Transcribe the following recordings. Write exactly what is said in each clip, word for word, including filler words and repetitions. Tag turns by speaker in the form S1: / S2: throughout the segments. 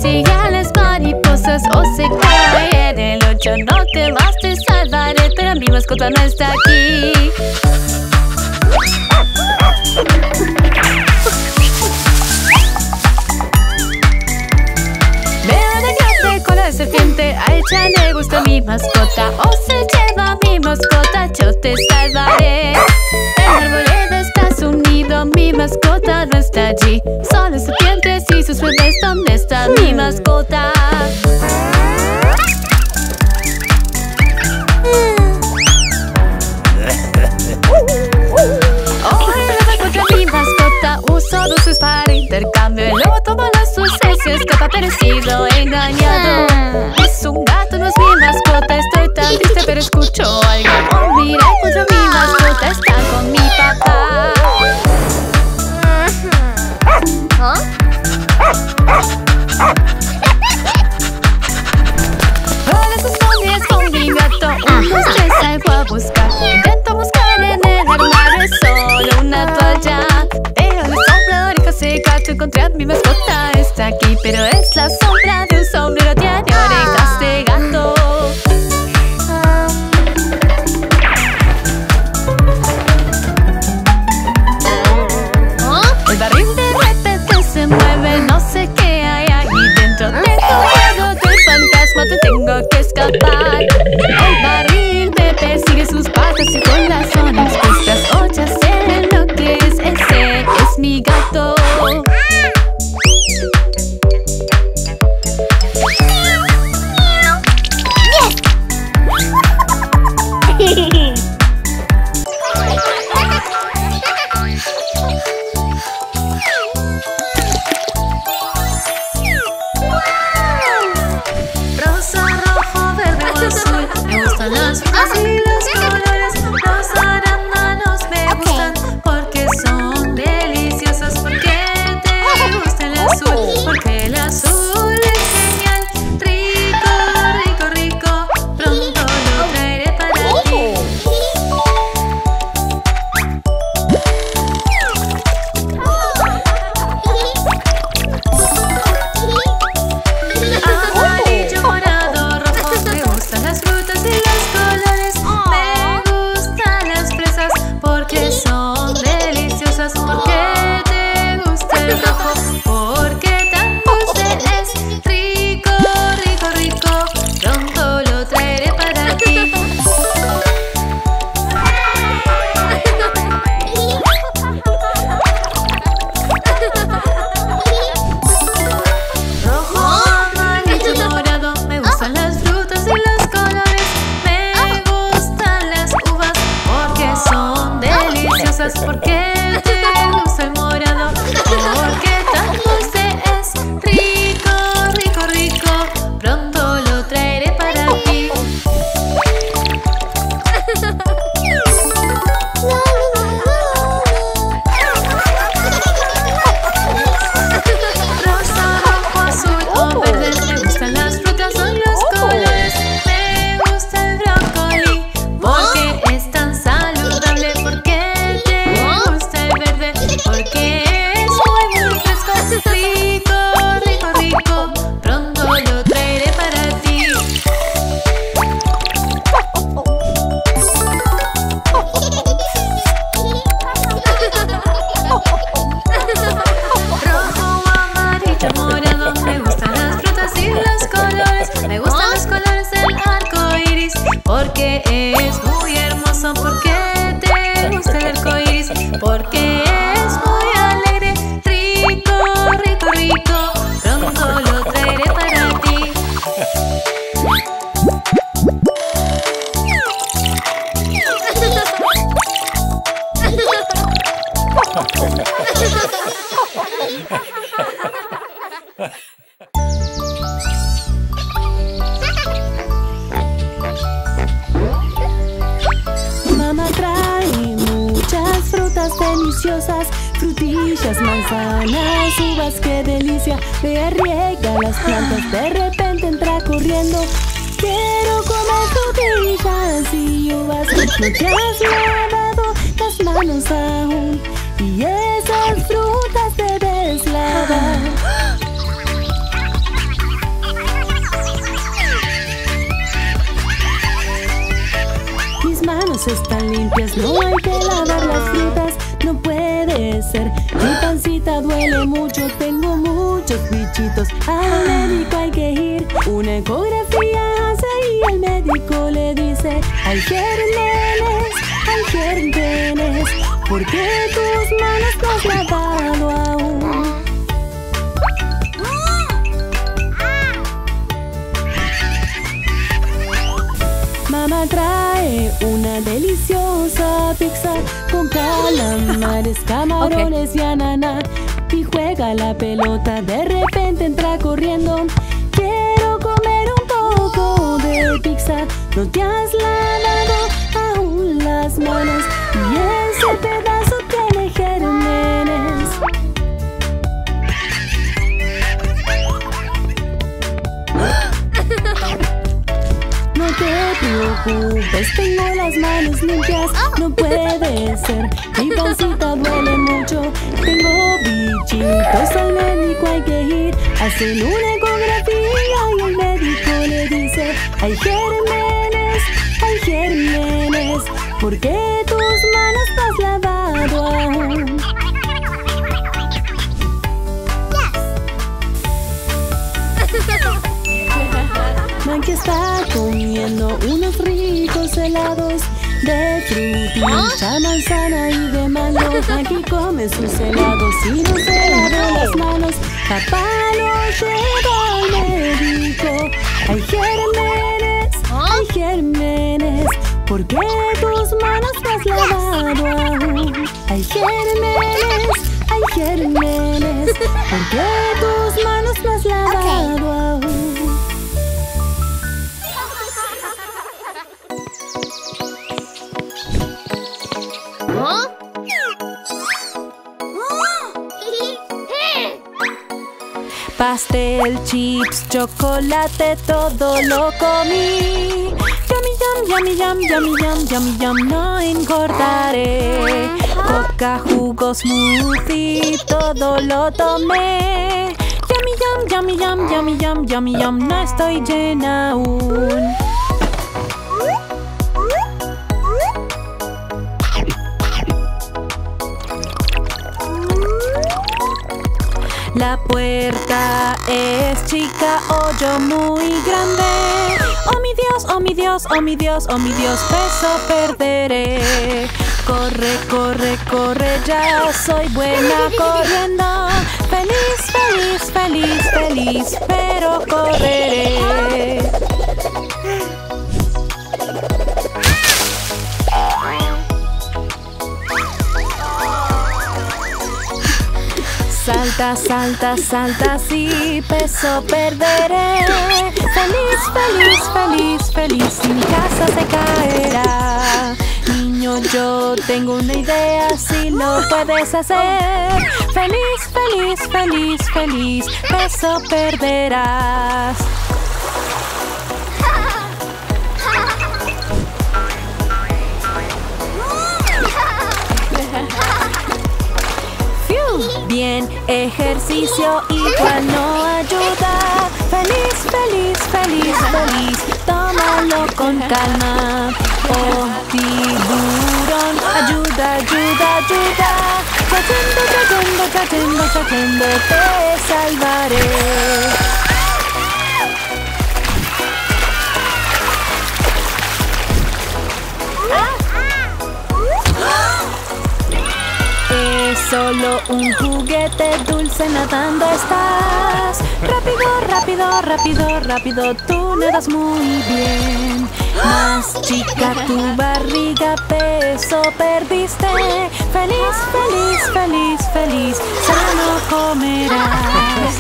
S1: persigan las mariposas o se cae en el hoyo. No te vas, te salvaré, pero mi mascota no está aquí. Veo una grande cola de serpiente, a ella le gusta mi mascota. O se lleva mi mascota, yo te salvaré. El arboleda está unido, mi mascota no está allí. Solo serpientes y sus bebés, ¿dónde está mi mascota? Oh, el encuentra mi mascota, uso dulces para intercambio. El lobo toma las dulces y escapa, pero he sido engañado. Es un gato, no es mi mascota, estoy tan triste pero escucho algo. Oh, mira, encuentro mi mascota, está con mi papá. Hola, sus zombies con mi gato. Un, dos, tres, salgo a buscar. Intento buscar en el armario, es solo una toalla. Veo la sombra de orejas de gato. Encontré a mi mascota, está aquí, pero es la sombra de un sombrero. Tiene orejas de gato. El barril de repente se mueve, no sé qué hay ahí dentro. Tengo miedo del fantasma, te tengo que escapar. El barril me persigue, sus patas y colas son expuestas. Oh, ya sé lo que es, ese es mi gato. Rosa, rojo, verde o azul, me gustan las frutas y los colores. Los arándanos me gustan porque son deliciosos. ¿Por qué te gusta el azul? Porque el azul es genial. Rico, rico, rico, pronto lo traeré para ti. Amarillo, morado, rojo, me gustan las frutas y los colores. Me gustan las fresas porque son deliciosas. ¿Por qué te gusta el rojo? Porque tan dulce es. Rico, rico, rico, pronto lo traeré para ti. Rojo, amarillo, morado, me gustan las frutas y los colores. Me gustan las uvas porque son deliciosas. ¿Por qué te gusta el morado? Porque tan dulce es. Rico, rico, rico, pronto lo traeré para ti. Rosa, rojo, azul o verde, me gustan las frutas o los colores. Me gusta el brócoli porque es tan saludable. ¿Por qué te gusta el verde? Porque es muy, muy fresco. Rico, rico, rico, pronto lo traeré para ti. Rojo, amarillo, morado, me gustan las frutas y los colores. Me gustan los colores del arco iris porque es muy hermoso. ¿Por qué te gusta el arco iris? Porque es muy alegre. Rico, rico, rico, pronto lo traeré para ti.
S2: Mamá trae muchas frutas deliciosas, frutillas, manzanas, uvas, qué delicia. Ve, riega las plantas, de repente entra corriendo. Quiero comer frutillas y uvas. No te has lavado las manos aún y esas frutas debes lavar. están limpias, no hay que lavar las frutas, no puede ser. Mi pancita duele mucho, tengo muchos bichitos, al médico hay que ir. Una ecografía hace y el médico le dice: hay gérmenes, hay gérmenes, ¿por qué tus manos no has lavado aún? Mamá trae una deliciosa pizza con calamares, camarones okay. y ananá. Y juega la pelota, de repente entra corriendo: quiero comer un poco de pizza. No te has lavado aún las manos y ese pedazo tiene gérmenes. No te preocupes, tengo las manos limpias, no puede ser. Mi pancita duele mucho, tengo bichitos, al médico hay que ir. Hacen una ecografía y el médico le dice: hay gérmenes, hay gérmenes, ¿por qué tus manos no has lavado aún? Monkey está comiendo unos ricos helados de frutilla, manzana y de mango. Monkey come sus helados y no se lava las manos. Papá lo lleva al médico: hay gérmenes, hay gérmenes, ¿por qué tus manos no has lavado aún? Hay gérmenes, hay gérmenes, ¿por qué tus manos no has lavado aún? Pastel, chips, chocolate, todo lo comí. Yummy, yum, yummy, yum, yummy, yum, yummy, yum, no engordaré. Coca, jugo, smoothie, todo lo tomé. Yummy, yum, yummy, yum, yummy, yum, yummy, yum, no estoy llena aún. La puerta es chica, hoyo muy grande. Oh mi Dios, oh mi Dios, oh mi Dios, oh mi Dios, peso perderé. Corre, corre, corre, ya soy buena corriendo. Feliz, feliz, feliz, feliz, pero correré. Salta, salta, salta, sí, peso perderé. Feliz, feliz, feliz, feliz, mi casa se caerá. Niño, yo tengo una idea, si lo puedes hacer. Feliz, feliz, feliz, feliz, peso perderás. Bien, ejercicio igual no ayuda. Feliz, feliz, feliz, feliz, tómalo con calma. Oh, tiburón, ayuda, ayuda, ayuda. Cayendo, cayendo, cayendo, cayendo, te salvaré. Solo un juguete dulce, nadando estás. Rápido, rápido, rápido, rápido, tú nadas muy bien. Más chica tu barriga, peso perdiste. Feliz, feliz, feliz, feliz, sano comerás.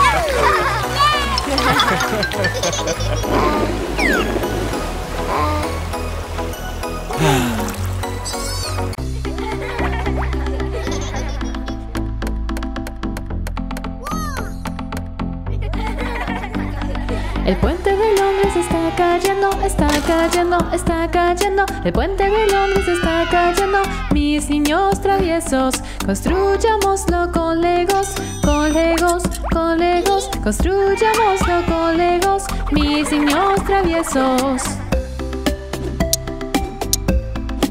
S2: El puente de Londres está cayendo, está cayendo, está cayendo. El puente de Londres está cayendo. Mis niños traviesos, construyámoslo con legos, con legos, con legos. Construyámoslo con legos, mis niños traviesos.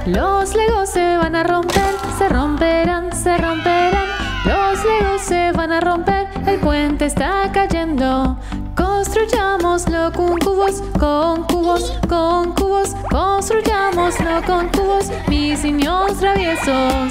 S1: Los legos se van a romper, se romperán, se romperán. Los legos se van a romper, el puente está cayendo. Construyámoslo con cubos, con cubos, con cubos. Construyámoslo con cubos, mis niños traviesos.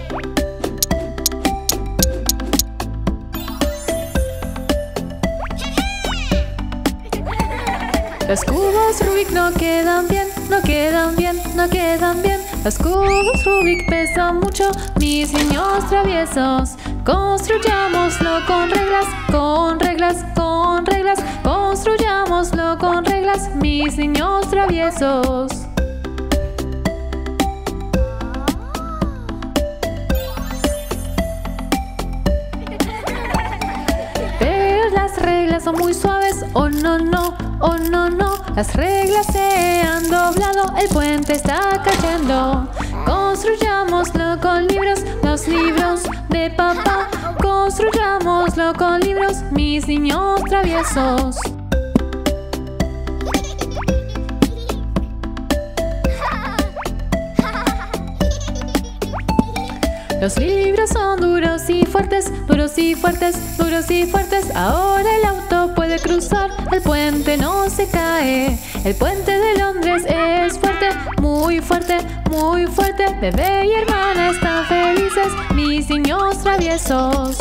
S1: Los cubos Rubik no quedan bien, no quedan bien, no quedan bien. Los cubos Rubik pesan mucho, mis niños traviesos. Construyámoslo con reglas, con reglas, con reglas. Construyámoslo con reglas, mis niños traviesos. Pero las reglas son muy suaves, oh no, no, oh no, no. Las reglas se han doblado, el puente está cayendo. Construyámoslo con libros, los libros de papá. Construyámoslo con libros, mis niños traviesos. Los libros son duros y fuertes, duros y fuertes, duros y fuertes. Ahora el auto puede cruzar, el puente no se cae. El puente de Londres es fuerte, muy fuerte, muy fuerte. Bebé y hermana están felices, mis niños traviesos.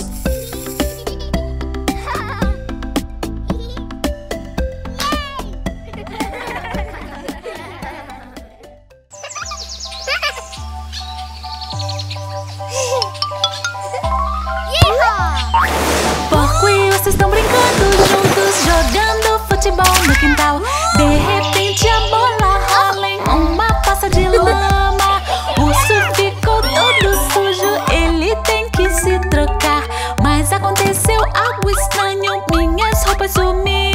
S2: Porco e urso estão brincando juntos, jogando futebol no quintal. De repente a bola rola em uma poça de lama. O urso ficou todo sujo, ele tem que se trocar. Mas aconteceu algo estranho, minhas roupas sumiram.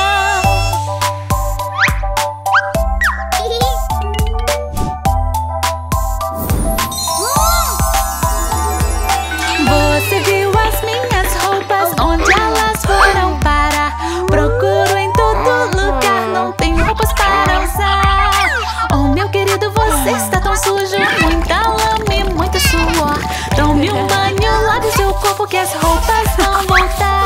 S2: Você viu as minhas roupas? Onde elas foram parar? Procuro em todo lugar, não tenho roupas para usar. Oh, meu querido, você está tão sujo, muita lama e muito suor. Tome um banho, lave seu corpo que as roupas vão voltar.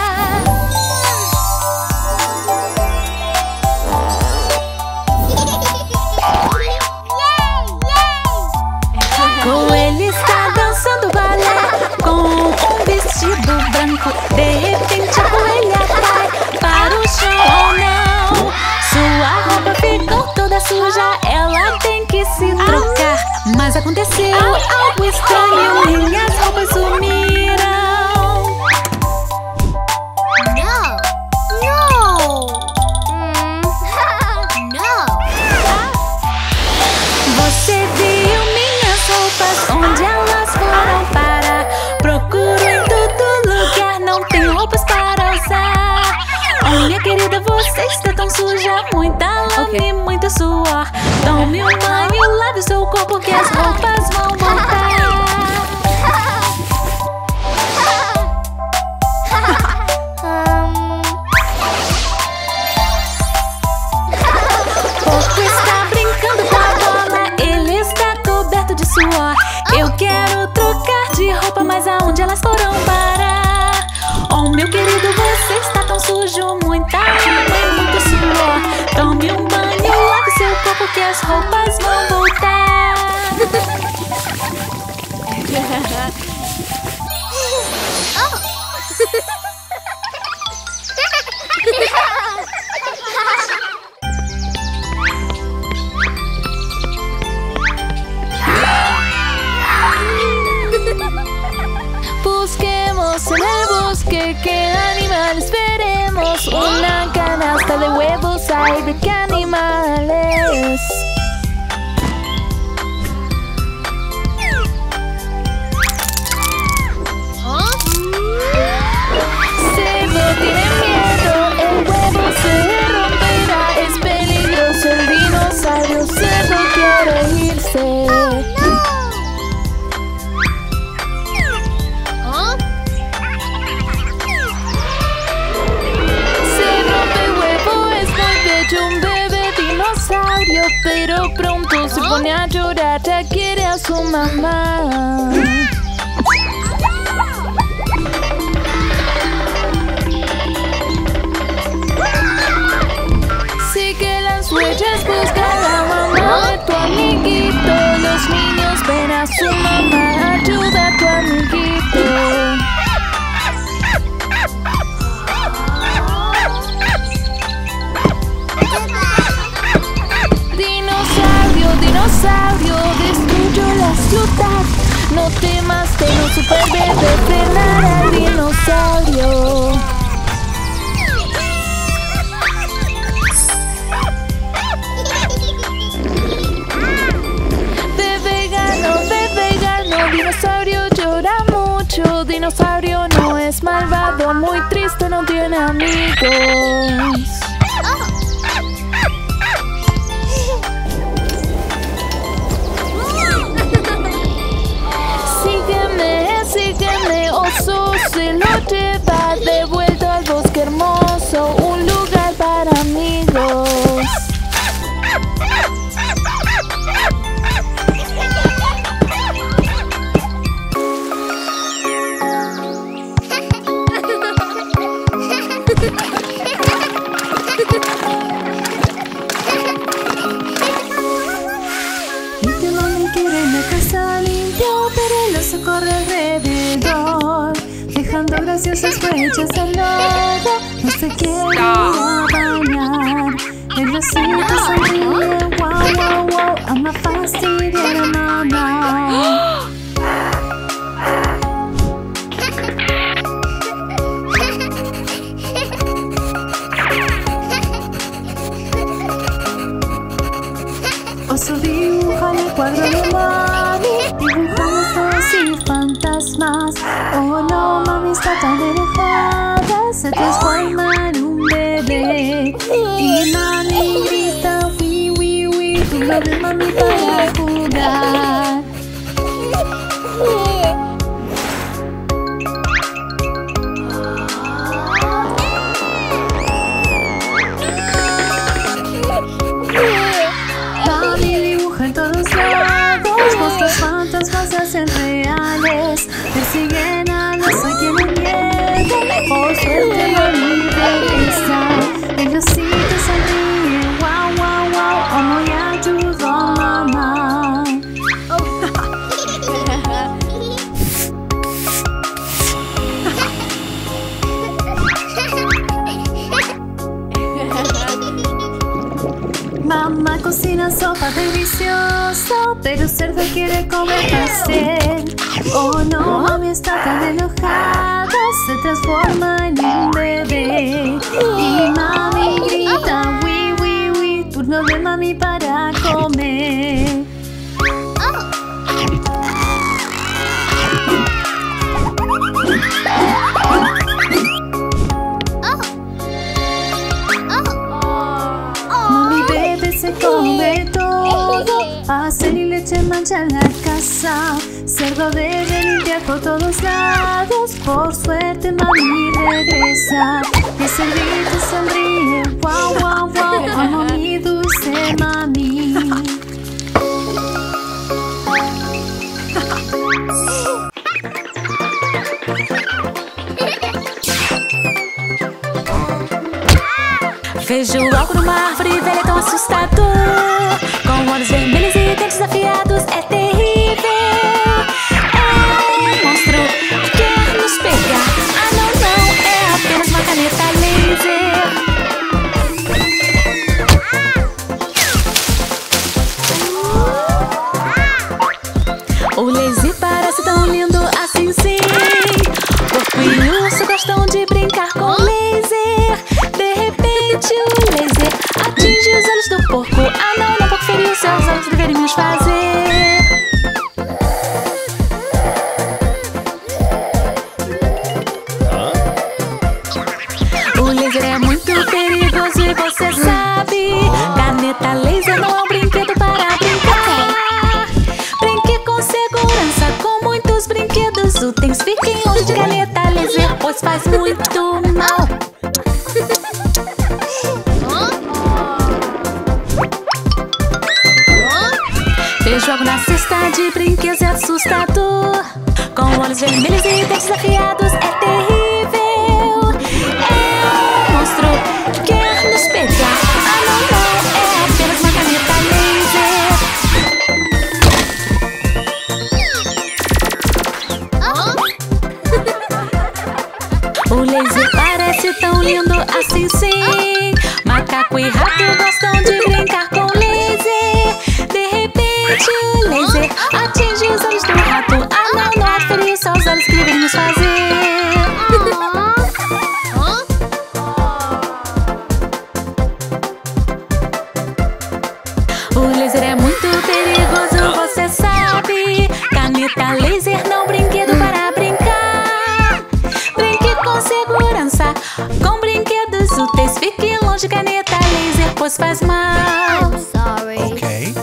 S2: Coelho está dançando balé com um vestido branco. De repente a coelha cai para o chão, oh não. Sua roupa ficou toda suja, ela tem que se trocar. Mas aconteceu algo estranho, minhas roupas sumiram.
S3: No! No! Mm. No!
S2: Você viu minhas roupas? Onde elas foram parar? Procuro em todo lugar, não tenho roupas para usar. Oh, minha querida, você está tão suja, muita lama okay. e muito suor. Tome um banho, lave seu corpo que as roupas vão voltar. Porco está brincando com a bola, ele está coberto de suor. Eu quero trocar de roupa, mas aonde elas foram parar? Oh, meu querido, você está tão sujo, muita lama e muito suor. Tome um banho, lave seu corpo que as roupas vão voltar. Busquemos en el bosque, ¿qué animales veremos? Una canasta de huevos hay, ¿de qué animales? Cerdo tiene miedo, el huevo se romperá, es peligroso el dinosaurio, cerdo quiere irse. Un bebé dinosaurio, a llorar, ya quiere a su mamá. Sigue las huellas, busca a la mamá de tu amiguito. Los niños ven a su mamá, ayuda a tu amiguito. Dinosaurio, dinosaurio, destruyó la ciudad. No temas, tengo super verde, frenar al dinosaurio. De vegano, de vegano, dinosaurio llora mucho. Dinosaurio no es malvado, muy triste, no tiene amigos. Sígueme, oso se lo lleva de vuelta al bosque hermoso, un lugar para amigos.
S1: Limpio, mami quiere la casa limpio, pero el oso corre alrededor, dejando graciosas huellas al lodo. No se quiere ir a bañar. El osito sonríe, wow, wow, wow, ama fastidiar a mamá. Oso dibuja en el cuadro de mami, dibujamos y fantasmas. Oh no, mami está tan enojada, se transforma en un bebé. Y mami grita, wi, wi, wi, tú no ves mami para jugar. Mami dibuja en todos lados, monstruos fantasmas se hacen reales, persiguen a los a quienes miedo. Por suerte mami regresa, el osito sonríe, wow, wow, wow, amo y ayudo a mamá. Mamá cocina sopa deliciosa, pero cerdo quiere comer pastel. Oh no, mami está tan enojada, se transforma en un bebé. Y mami grita, wi, wi, wi, turno de mami para comer. Mami bebé se come todo, pastel y leche manchan la casa. Cerdo debe limpiar por todos lados, por suerte mami regresa. El cerdito sonríe, wow, wow, wow, amo mi dulce mami.
S2: Vejo algo numa árvore velha tão assustador, com olhos vermelhos e dentes afiados, é terrível. É um monstro que quer nos pegar. Ah não, não, é apenas uma caneta laser. O laser parece tão lindo assim sim. Porco e urso gostam de brincar com laser. De repente o laser atinge os olhos do porco. Ah não, não, porco feriu seus olhos, deveríamos fazer. O laser é muito perigoso e você sabe. Caneta laser não é um brinquedo para brincar. Brinque com segurança, com muitos brinquedos úteis. Fiquem longe de caneta laser, pois faz muito mal.
S1: Laser parece tão lindo assim sim. Macaco e rato gostam de brincar com laser. De repente o laser atinge os olhos do rato. Ah não, não é feliz, só os olhos que devemos fazer. O laser é muito perigoso, você sabe. Caneta laser, não brinquedo para brincar. Brinque com segurança, com brinquedos úteis. Fique longe, caneta laser, pois faz mal.
S3: I'm sorry.
S4: Okay.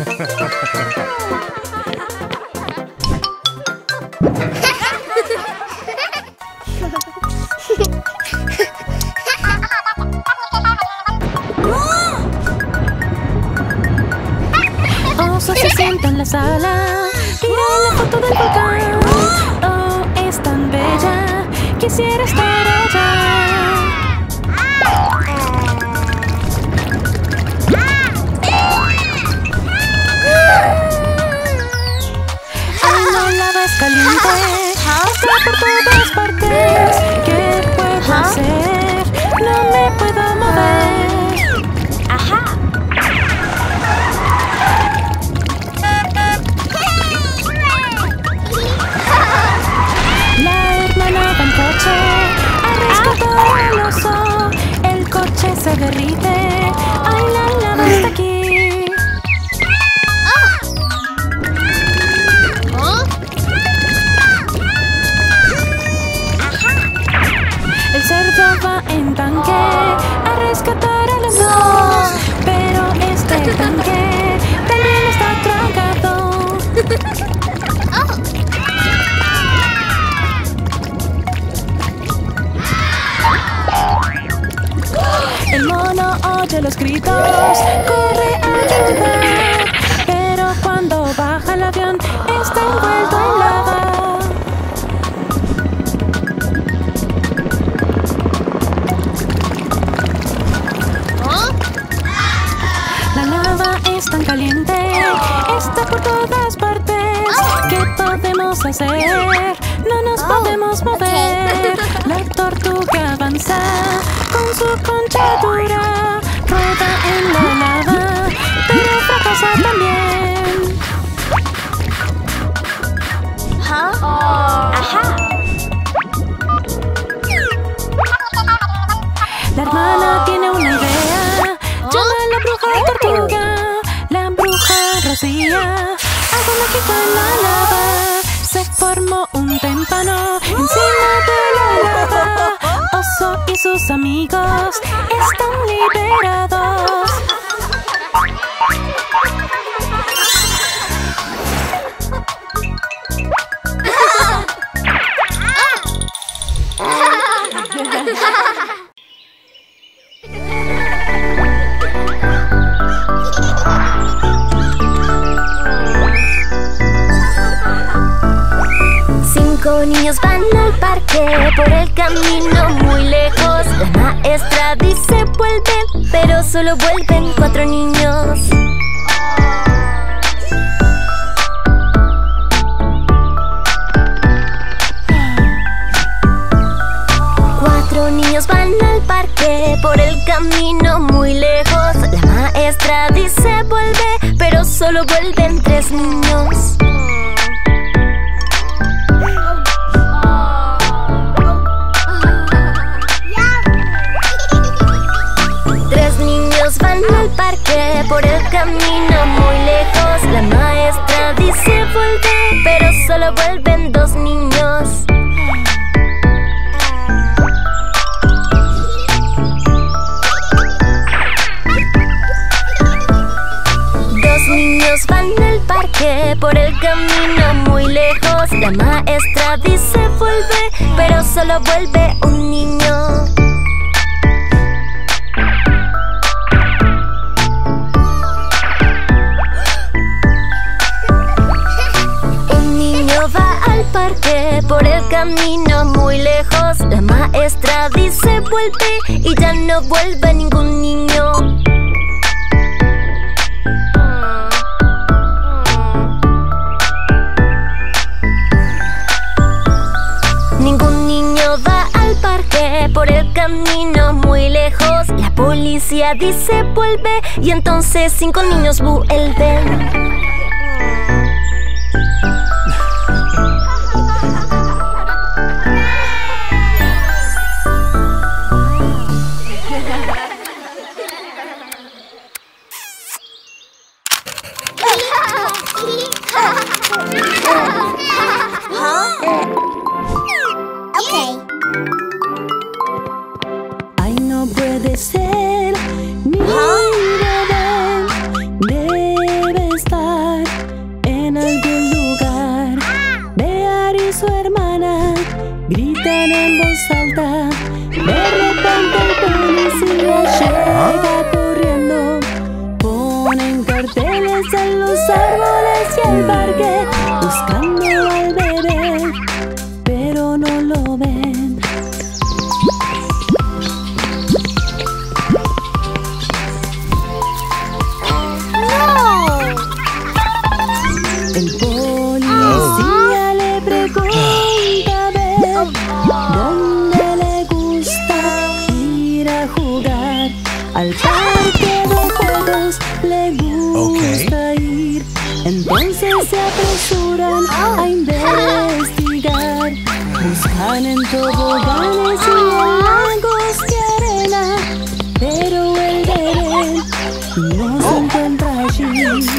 S2: Oso se sienta en la sala, mira la foto del volcán. Oh, es tan bella, quisiera estar allá. Ay, no, la ves caliente, está por todas partes. ¿Qué puedo hacer? No me puedo mover. Ajá. La hermana va en coche a rescatar al oso. El coche se derrite. Ay, la lava está aquí. El cerdo va en tanque a rescatar a los dos. Pero este tanque también está trancado. El mono oye los gritos, corre a ayudar. Pero cuando baja el avión, está envuelto en lava. La lava es tan caliente, está por todas partes. ¿Qué podemos hacer? No nos podemos mover. La tortuga avanza con su concha dura, rueda en la lava, pero fracasa también. Ajá. La hermana tiene una idea, llama a la bruja tortuga. La bruja rocía agua mágica en la lava. Se formó un témpano encima de la lava. Oso y sus amigos están liberados.
S5: Cinco niños van al parque por el camino muy lejos. La maestra dice vuelven, pero solo vuelven cuatro niños. Cuatro niños van al parque por el camino muy lejos. La maestra dice vuelve, pero solo vuelven tres niños. Van al parque por el camino muy lejos. La maestra dice vuelve, pero solo vuelven dos niños. Dos niños van al parque por el camino muy lejos. La maestra dice vuelve, pero solo vuelve un niño. Parque por el camino muy lejos. La maestra dice vuelve y ya no vuelve ningún niño. Ningún niño va al parque camino muy lejos. La policía dice vuelve y entonces cinco niños vuelven.
S2: Ay, no puede ser, mi bebé debe estar en algún lugar. Bear y su hermana gritan en voz alta. De repente el policía llega corriendo. Ponen carteles en los árboles y el parque buscando al bebé, pero no lo ven. El policía le pregunta a ver dónde le gusta ir a jugar. Al parque de juegos le gusta ir. Entonces se apresuran a investigar. Buscan en toboganes y en lagos de arena, pero el bebé no se encuentra allí.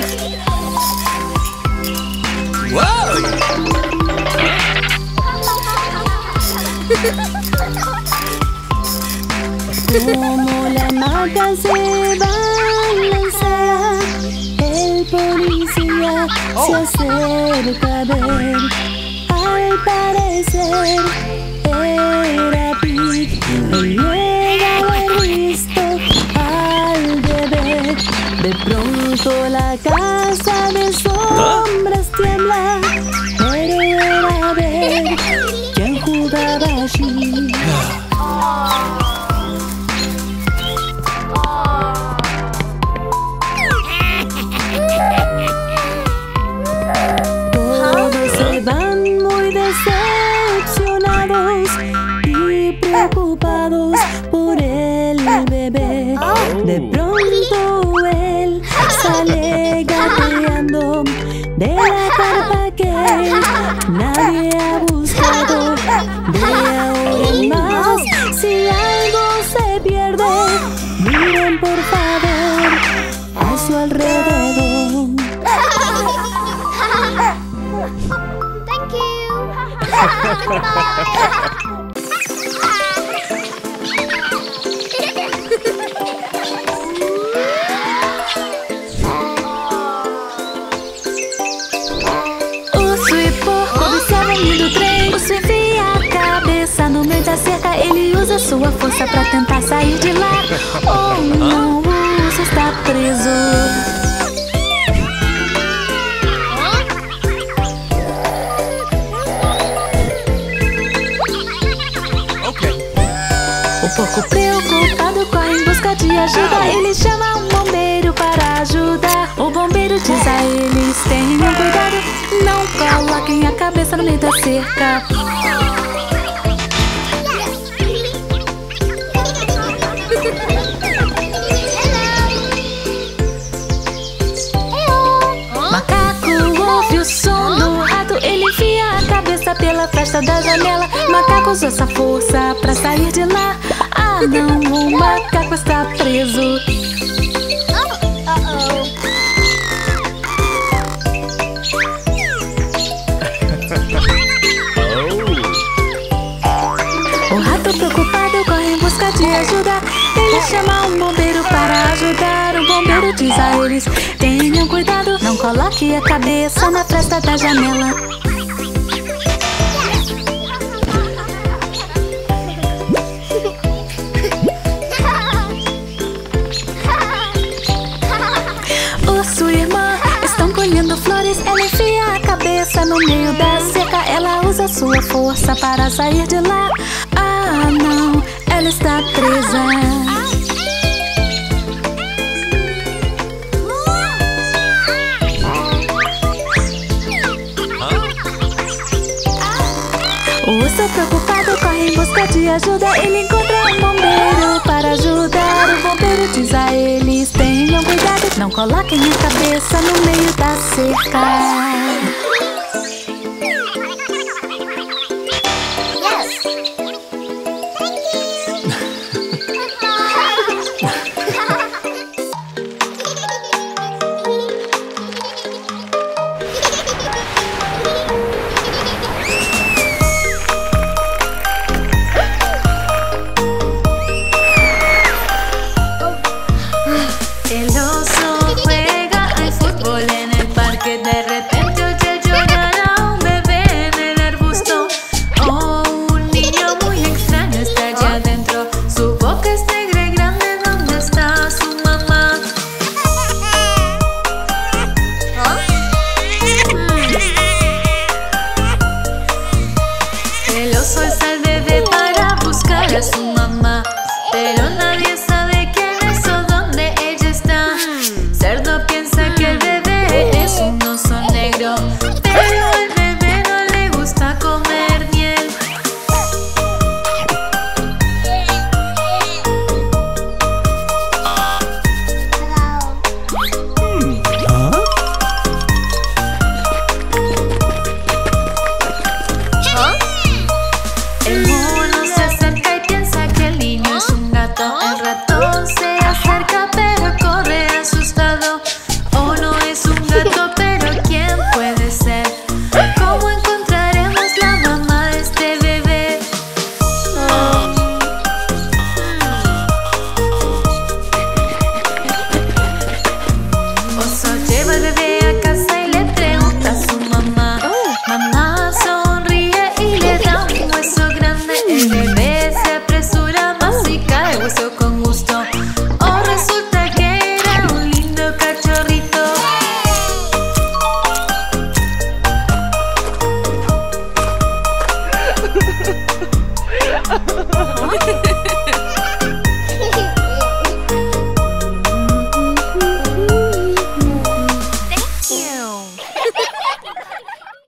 S2: Como la hamaca se balancea, el policía se acerca a ver. Al parecer era Pete. Él niega haber visto al bebé. De pronto la casa de sombras tiembla, pero era ver quién jugaba allí. Todos se van muy decepcionados y preocupados por el bebé. De pronto él sale gateando de la carpa que nadie ha buscado. De ahora en más, si algo se pierde, miren por favor a su alrededor.
S3: Thank you.
S1: Urso e porco observam indo trem. Urso enfia a cabeça no meio da cerca. Ele usa sua força pra tentar sair de lá. Oh não, o urso está preso. O porco preocupado corre em busca de ajuda. Ele chama um bombeiro para ajudar. O bombeiro diz a eles: tenham cuidado, não coloquem a cabeça no meio da cerca. Macaco ouve o som do rato. Ele enfia a cabeça pela fresta da janela. Macaco usa essa força pra sair de lá. Ah não, o macaco está preso. O rato preocupado corre em busca de ajuda. Ele chama um bombeiro para ajudar. O bombeiro diz a eles: tenham cuidado, não coloque a cabeça na fresta da janela. Urso e irmã estão colhendo flores. Ela enfia a cabeça no meio da cerca. Ela usa sua força para sair de lá. Ah não, ela está presa. O
S2: O urso preocupado corre em busca de ajuda. Ele encontra um bombeiro para ajudar. O bombeiro diz a eles: tenham cuidado, não coloquem a cabeça no meio da cerca.
S1: El oso alza al bebé para buscar a su mamá, pero nada